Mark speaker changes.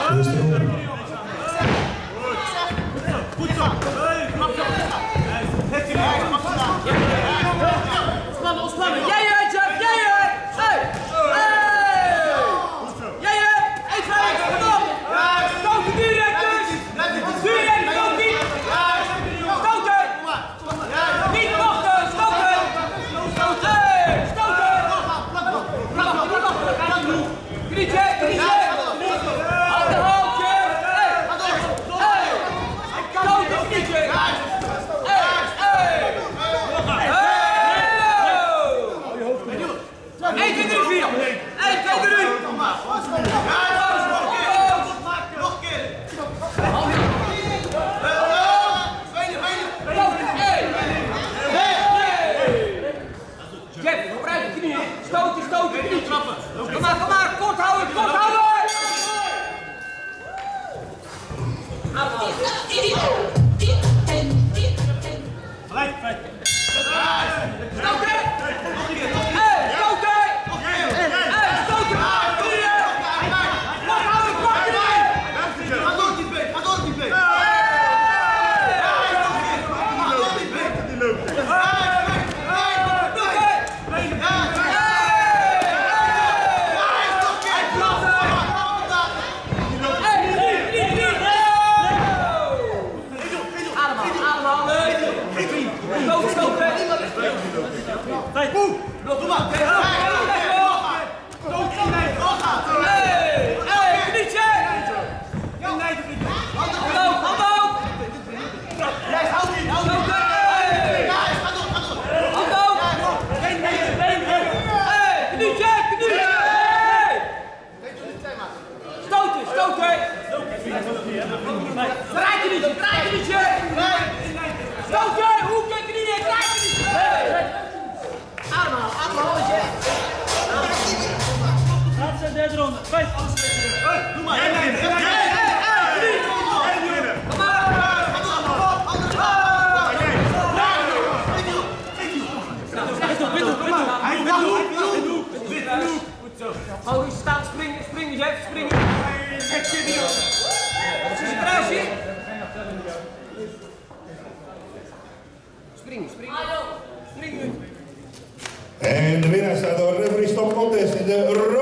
Speaker 1: Ontspannen. Jij Jeff, jij Hey! Jij even, kom op! Stoten direct dus! Direct, stoot niet! Stoten! Niet wachten, stoten! Stoten! Knietje, knietje! Aan de hand, Jeff! Stoten, knietje! Stoten, stoten, niet trappen. Kom maar, kort houden, kort houden! Gelijk, gelijk. Stoten! Hey, stoten! Hey, stoten! Kort houden, kort erin! Ga door die been, ga door die been! Draai je niet! Stoten! Hoeken, knieën, draai je niet! Allemaal, halletje!
Speaker 2: Laatste derde ronde. Vijf.
Speaker 1: Doe maar! Kom maar! Hou eens staan, springen, Jeff, springen! Springen.
Speaker 3: En de winnaar staat door referee Stop Contest in de